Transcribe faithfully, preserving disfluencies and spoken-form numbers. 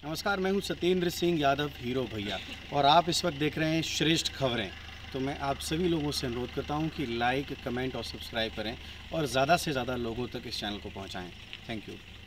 नमस्कार, मैं हूं सत्येंद्र सिंह यादव, हीरो भैया, और आप इस वक्त देख रहे हैं श्रेष्ठ खबरें। तो मैं आप सभी लोगों से अनुरोध करता हूं कि लाइक, कमेंट और सब्सक्राइब करें और ज़्यादा से ज़्यादा लोगों तक इस चैनल को पहुंचाएं। Thank you.